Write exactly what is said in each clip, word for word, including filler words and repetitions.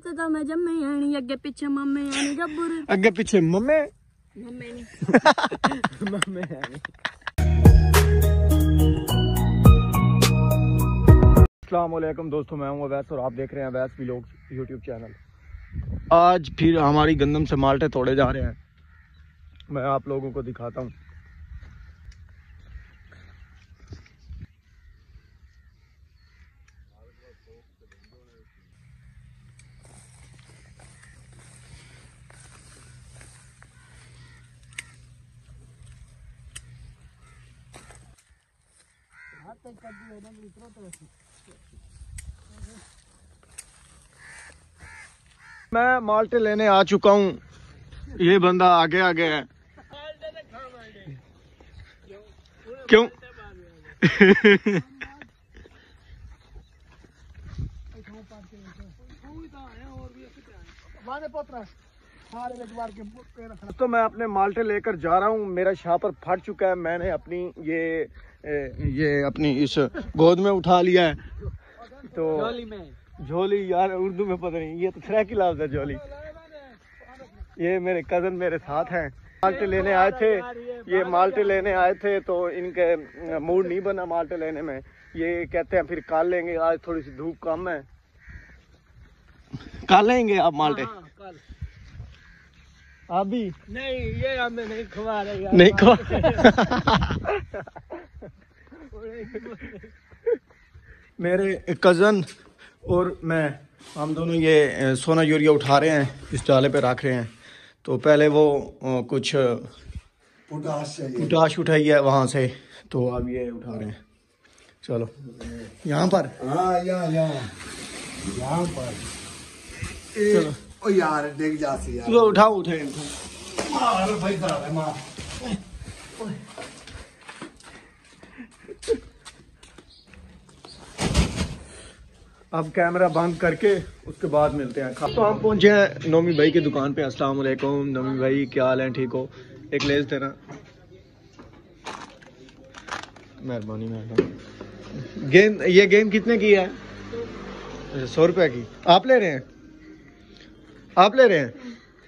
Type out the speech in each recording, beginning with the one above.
पुत दा मैं जम्मे आनी अगे पीछे मम्मे आनी गब्बर अगे पीछे मम्मे मम्मे नहीं मम्मे आनी। अस्सलाम वालेकुम दोस्तों, मैं हूं अवैस और आप देख रहे हैं अवैस व्लॉग यूट्यूब चैनल। आज फिर हमारी गंदम से माल्टे तोड़े जा रहे हैं, मैं आप लोगों को दिखाता हूं। मैं माल्टे लेने आ चुका हूँ, ये बंदा आगे आगे है। क्यों? तो मैं अपने माल्टे लेकर जा रहा हूँ, मेरा शापर फट चुका है, मैंने अपनी ये ये अपनी इस गोद में उठा लिया है। तो झोली में झोली यार उर्दू में पता नहीं, ये तो सराइकी लफ्ज़ है झोली। ये मेरे कज़न मेरे साथ हैं, माल्टे लेने आए थे, ये माल्टे लेने आए थे तो इनके मूड नहीं बना माल्टे लेने में। ये कहते हैं फिर काल लेंगे, आज थोड़ी सी धूप कम है, काल लेंगे आप माल्टे। हाँ, हाँ, आप भी नहीं, ये हमें नहीं खवा रहे यार, नहीं खवा मेरे कज़न और मैं, हम दोनों ये सोना यूरिया उठा रहे हैं, इस डाले पे रख रहे हैं। तो पहले वो कुछ पोटाश उठाई है वहाँ से, तो अब ये उठा रहे हैं। चलो यहाँ पर, हाँ यहाँ यहाँ यहाँ पर चलो। ओ यार देख जाती यार, तो उठाओ उठे मार भाई खराब है मार। अब कैमरा बंद करके उसके बाद मिलते हैं। तो हम पहुंचे हैं नोमी भाई की दुकान पे। अस्सलाम वालेकुम नोमी भाई, क्या हाल है? ठीक हो? एक लेस देना, मेहरबानी मेहरबानी। गेंद, ये गेंद कितने की है? सौ रुपए की। आप ले रहे हैं? आप ले रहे हैं?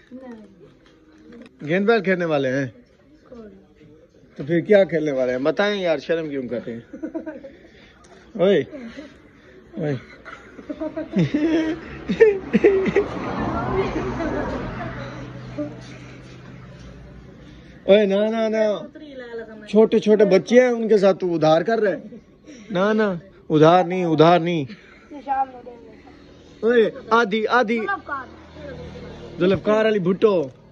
गेंद बैल खेलने वाले हैं? तो फिर क्या खेलने वाले हैं बताएं यार, शर्म क्यों करते हैं? ओए ओए ओए ना ना ना, छोटे छोटे बच्चे हैं उनके साथ तू उधार कर रहे? ना ना, उधार नहीं, उधार नहीं। ओए आधी आधी जुल्फकार अली भुट्टो।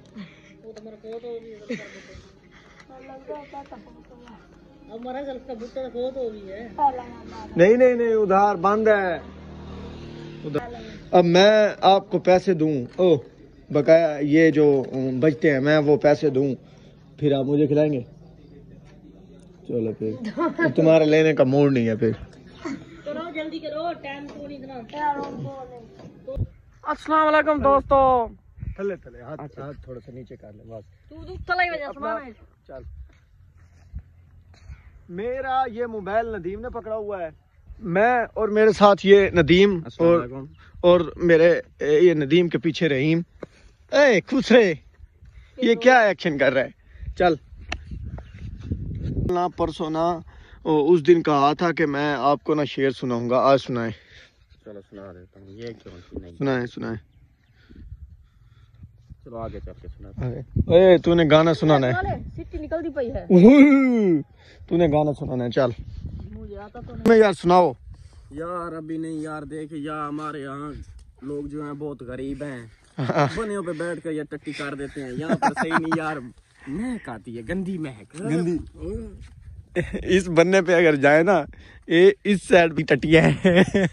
नहीं नहीं नहीं, उधार बंद है उधार। अब मैं आपको पैसे दूं, ओ बकाया ये जो बचते हैं मैं वो पैसे दूं, फिर आप मुझे खिलाएंगे? चलो फिर तुम्हारा लेने का मूड नहीं है, फिर करो जल्दी करो, टाइम को नहीं इतना। अस्सलाम वालेकुम दोस्तों। थले थले हाथ हाथ थोड़ा सा नीचे कर ले बस। तू तू तलाई वजह सुना है। चल, मेरा ये मोबाइल नदीम ने पकड़ा हुआ है, मैं और मेरे साथ ये नदीम और और मेरे ये नदीम के पीछे रहीम। ए खुश रहे, ये क्या एक्शन कर रहा है? चल ना, परसों ना उस दिन कहा था कि मैं आपको ना शेर सुनाऊंगा, आज सुनाए। चलो सुना देता हूँ, ये क्यों नहीं सुनाए सुनाए। चलो आगे चल के सुना। ओए तूने गाना सुनाना है, सिटी निकलती पई है, तूने गाना सुनाना है। चल मुझे आता तो नहीं यार, सुनाओ यार। अभी नहीं यार, देख यार हमारे यहाँ लोग जो हैं बहुत गरीब हैं, बनियों पे बैठ कर ये टट्टी कर देते हैं। यहाँ पर सही नहीं यार, महक आती है, गंदी महक, गंदी। इस बनने पे अगर जाए ना, ये इस साइड भी टट्टियां हैं।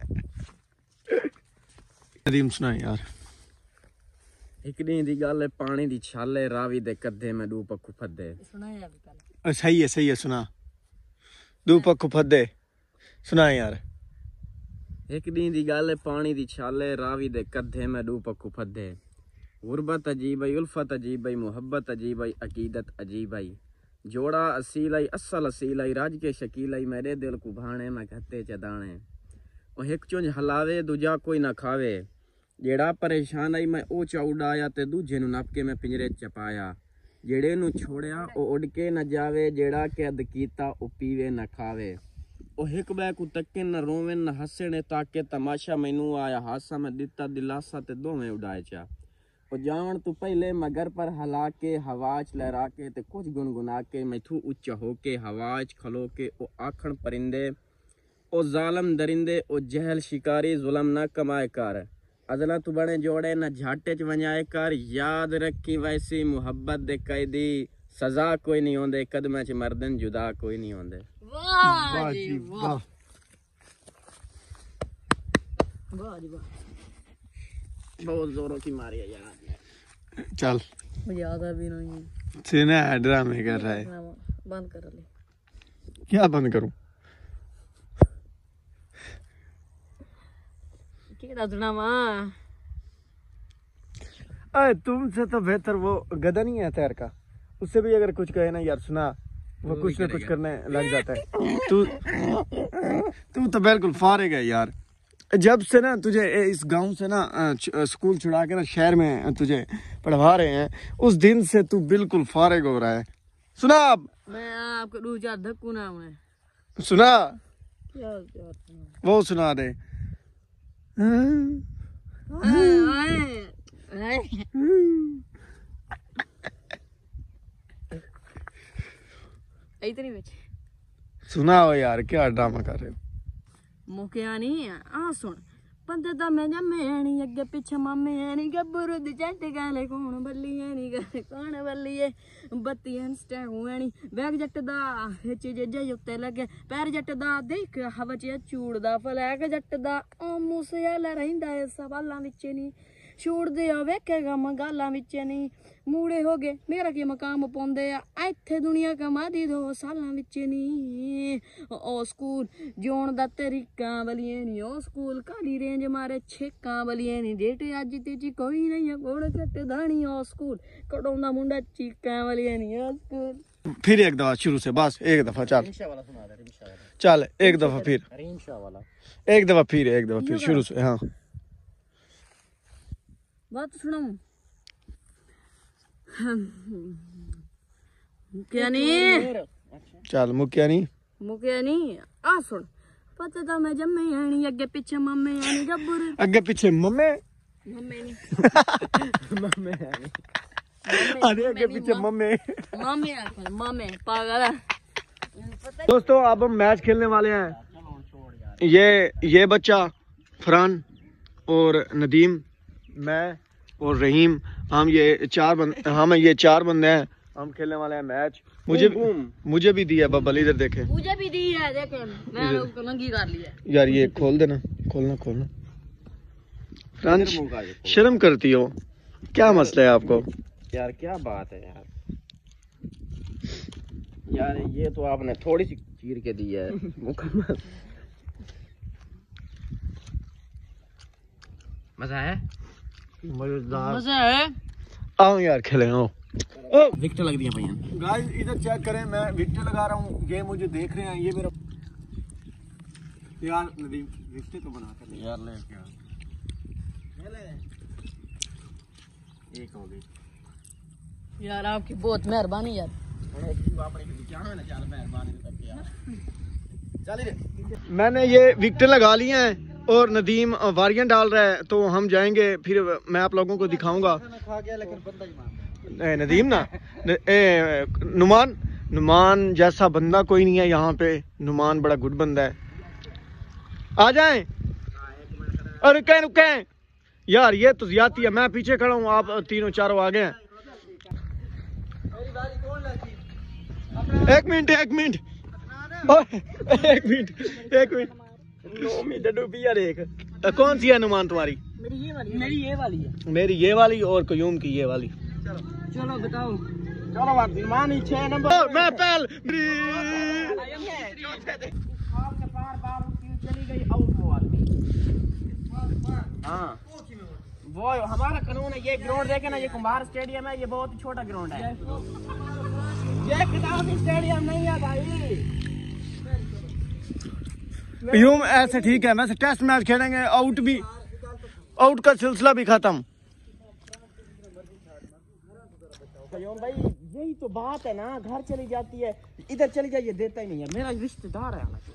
नदीम सुना यार। एक दी दी गल है, पानी दी छाले रावी दे कद्धे में डू पक्खू फद्दे। सुनाया अभी पहले। सही है सही है, सुना। दू पक्खू फद्दे सुना यार। एक दी दी गल है, पानी दी छाले रावी दे कद्धे में डू पक्खू फद्दे। गुरबत अजीब आई, उल्फत अजीब आई, मोहब्बत अजीब आई, अकीदत अजीब आई। जोड़ा असील आई, असल असील आई, राज के शकील आई, मेरे दिल को भाणे मैं घत्ते चदाणे। और एक चुंज हलावे दूजा कोई ना खावे, ਜਿਹੜਾ ਪਰੇਸ਼ਾਨ ਆਈ ਮੈਂ ਉਹ ਚੌੜਾਇਆ ਤੇ ਦੂਜੇ ਨੂੰ ਨੱਪ ਕੇ ਮੈਂ ਪਿੰਜਰੇ ਚ ਪਾਇਆ। ਜਿਹੜੇ ਨੂੰ ਛੋੜਿਆ ਉਹ ਉੱਡ ਕੇ ਨਾ ਜਾਵੇ, ਜਿਹੜਾ ਕੈਦ ਕੀਤਾ ਉਹ ਪੀਵੇ ਨਾ ਖਾਵੇ। ਉਹ ਹਿੱਕ ਬੈ ਕੋ ਤੱਕੇ ਨਾ ਰੋਵੇ ਨਾ ਹੱਸੇ ਨੇ ਤਾਕੇ ਤਮਾਸ਼ਾ ਮੈਨੂੰ ਆਇਆ ਹਾਸਾ ਮੈਂ ਦਿੱਤਾ ਦਿਲਾਸਾ ਤੇ ਦੋਵੇਂ ਉਡਾਏ ਚਾ। ਉਹ ਜਾਣ ਤੋਂ ਪਹਿਲੇ ਮਗਰ ਪਰ ਹਲਾ ਕੇ ਹਵਾ ਚ ਲਹਿਰਾ ਕੇ ਤੇ ਕੁਝ ਗੁਨਗੁਨਾ ਕੇ ਮੈਥੋਂ ਉੱਚਾ ਹੋ ਕੇ ਹਵਾ ਚ ਖਲੋ ਕੇ ਉਹ ਆਖਣ ਪਰਿੰਦੇ ਉਹ ਜ਼ਾਲਮ ਦਰਿੰਦੇ ਉਹ ਜਹਿਲ शिकारी जुलम ना कमाए कर अदला तू बने जोड़े ना झाटे च वंजाए कर। याद रखी वैसी मुहब्बत दे कैदी सजा कोई नहीं होंदे कदमां च मर्दन जुदा कोई नहीं होंदे। वाह जी वाह वाह जी वाह बहुत जोरों की मारी है यार। चल मुझे आता भी नहीं सीना ड्रामे कर रहा है, बंद कर ले। क्या बंद करूं? केड़ा सुनावा? अरे तुमसे तो बेहतर वो गधा नहीं है तैर का, उससे भी अगर कुछ कहे ना यार सुना वो कुछ ना कुछ करने लग जाता है। तू तू तो बिल्कुल फारिग है यार। जब से ना तुझे इस गांव से ना स्कूल छुड़ा के ना शहर में तुझे पढ़वा रहे हैं उस दिन से तू बिल्कुल फारिग हो रहा है। सुना अब मैं आपको दो चार धक्कू ना मैं सुना क्या वो सुना दे। इतनी बच्चे सुनाओ यार क्या ड्रामा कर रहे हो? मुकिया नहीं आ सुन बंदे दा मैं जम्मे नहीं अगे पिछे मामे नहीं गब्बरू दी जट गाले कौन बल्ली है नहीं गाले कौन बल्ली है बत्ती इंस्टा हुआ नहीं बैग जट दा हिच जे उत्ते लगे पैर जट दा देख हवा च चूड़दा फलैग जट दा ओ मूसेआला रहिंदा है सवालां विच नहीं छूड़दे आ वेखेगा मगालां विच नहीं मूड़े हो गए मेरा की मकाम पाउंदे आ इत्थे दुनिया कमादी दो सालां विच नहीं ओ स्कूल जोन दा तरीका बलिए नहीं ओ स्कूल काली रेंज मारे छेकां बलिए नहीं डेट अज तेजी कोई नहीं गोड़ कट दानी ओ स्कूल कड़ोंदा मुंडा चीकां बलिए नहीं ओ स्कूल। फिर एक दफा शुरू से बस एक दफा चल चल एक दफा फिर एक दफा फिर एक दफा फिर शुरू से। हाँ बात सुनाऊं मुकिया नहीं चल मुकिया नहीं मुकिया नहीं आ सुन पता था मैं जम्मे नहीं अगे पीछे मामे नहीं गब्बर अगे पीछे मम्मे मम्मे नहीं मम्मे अरे अगे पीछे मम्मे मामे मामे पागल है। दोस्तों अब हम मैच खेलने वाले हैं। ये ये बच्चा फरहान और नदीम मैं और रहीम हम ये चार बंद हम ये चार बंदे हैं। हम खेलने वाले हैं मैच। मुझे मुझे भी दिया बब्बल इधर देखे मुझे भी दी है देखे मैंने उसको नंगी कर लिया यार ये खोल देना खोलना खोलना। फ्रांस शर्म करती हो क्या मसला है आपको? यार क्या बात है यार यार ये तो आपने थोड़ी सी चीर के दी है मुकम्मल। मजा है मजेदार मजा है। आओ यार खेलें आओ। विकेट लग दिया भैया। गाइस इधर चेक करें मैं विकेट लगा रहा हूँ ये मुझे देख रहे हैं ये मेरा यार नदीम विकेट तो बना कर यार ले क्या एक हो गई यार आपकी बहुत मेहरबानी यार। मैंने ये विकेट लगा लिए हैं और नदीम वारियां डाल रहा है तो हम जाएंगे फिर मैं आप लोगों को दिखाऊंगा। नदीम ना न, ए, नुमान नुमान जैसा बंदा कोई नहीं है यहाँ पे। नुमान बड़ा गुड बंदा है। आ जाएं और रुकें रुकें यार ये तो ज्यादती है। मैं पीछे खड़ा हूँ आप तीनों चारों आगे हैं। एक मिनट एक मिनट एक मिनट एक मिनट नौ मिनट डूबी यार। एक कौन सी है नुमान तुम्हारी? मेरी ये वाली मेरी ये वाली है मेरी ये वाली और कयूम की ये वाली। चलो बताओ चलो नुमान ही छह नंबर मैं पहल आपने बार बार चली गई आउट वो वाली। हाँ वो हमारा कानून है। ये ग्राउंड देखे ना ये कुम्हार स्टेडियम है। ये बहुत ही छोटा ग्राउंड है। ये खिताबी स्टेडियम नहीं है भाई। यूं ऐसे ठीक है वैसे टेस्ट मैच खेलेंगे आउट भी आउट का सिलसिला भी खत्म। भाई यही तो बात है ना, घर चली जाती है, इधर चली जाइए देता ही नहीं है, मेरा रिश्तेदार है हालांकि।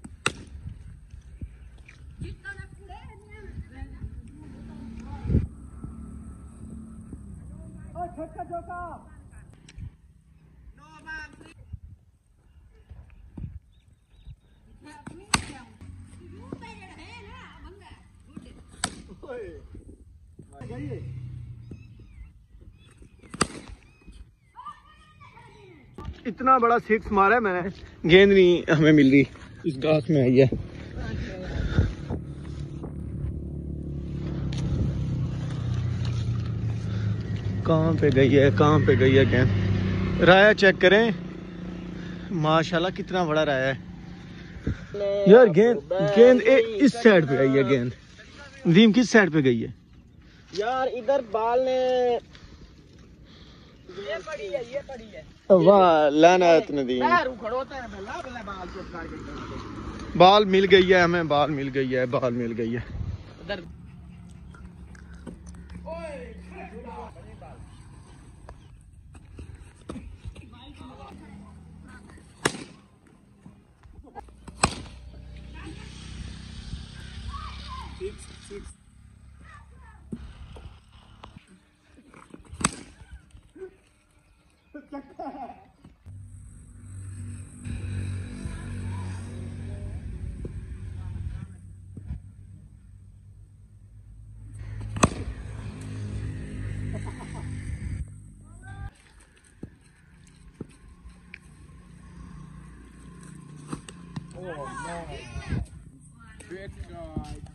इतना बड़ा सिक्स मारा है मैंने, गेंद नहीं हमें मिल रही, इस घास में आई है। कहाँ पे गई है, कहाँ पे गई है गेंद? राया चेक करें, माशाल्लाह कितना बड़ा राया है यार। गेंद गेंद ए, इस साइड पे आई है गेंद। नदीम किस साइड पे गई है यार? इधर बाल ने ये पड़ी है, ये पड़ी है। वाह लानत नदीम, बाल मिल गई है हमें, बाल मिल गई है, बाल मिल गई है। Good guy.